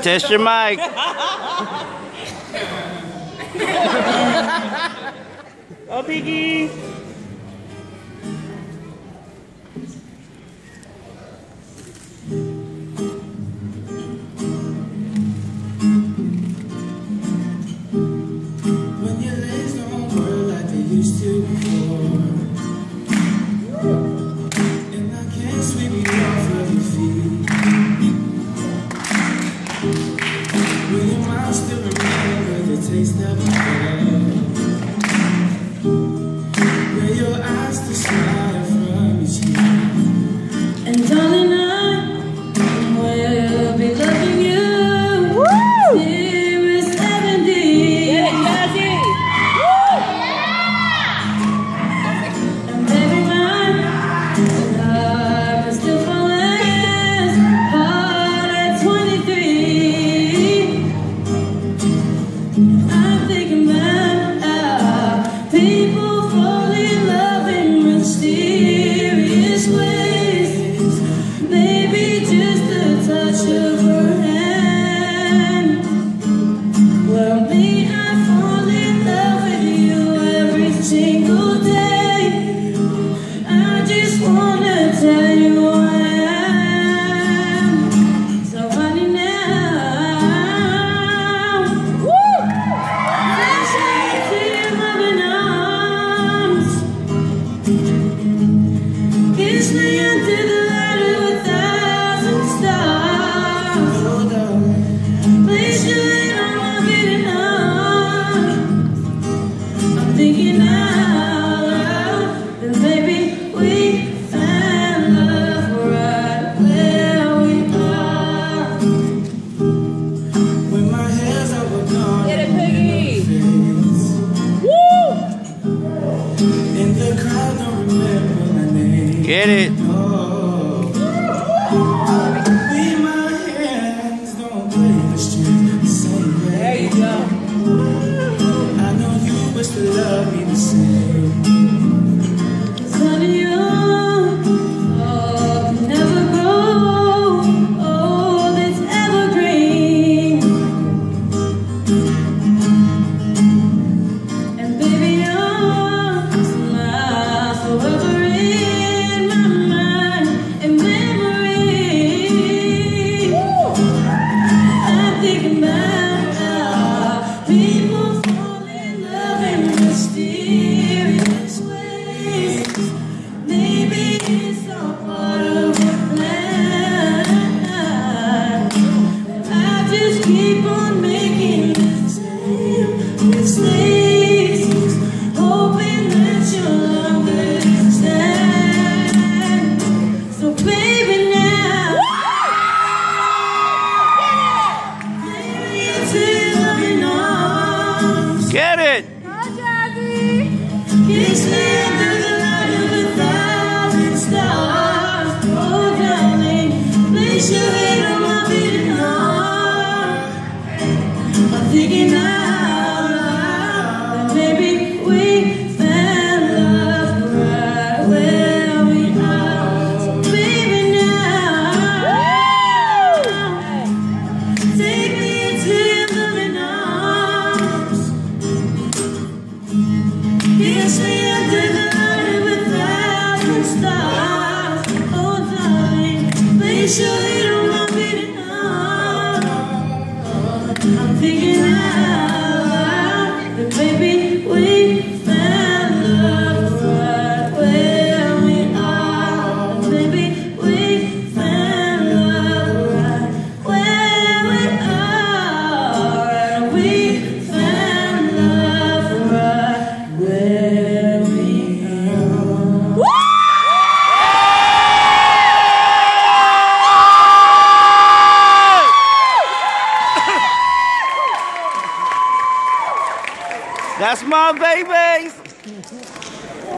Test your mic. Oh, Piggy. When your legs don't work like they used to before, and I can't sweep you off of your feet, will your mind still remember the taste of your breath? Will your eyes still smile from your cheek? And darling, I will be loving you. Get it. There you go. I know you wish to love me the same. Honey, you never grow old, it's evergreen. And baby, your smile forever in my mind and memory. I'm thinking about people fall in love in mysterious ways. Maybe it's all part of a plan. I just keep on making the same mistakes, hoping that you'll understand. So baby, now baby, it's in loving arms. Get it. Kiss me under the light of 1,000 stars. Oh, darling, place your head on my beating heart. I'm thinking out loud that maybe we found love right where we are. So baby, now take me into your loving arms. Kiss me under the light of 1,000 stars. Oh, darling, place your head on my beating heart. I'm thinking out loud that baby we found love right where we are. Baby, we found love right where we are. And we found love right where we are. That's my babies.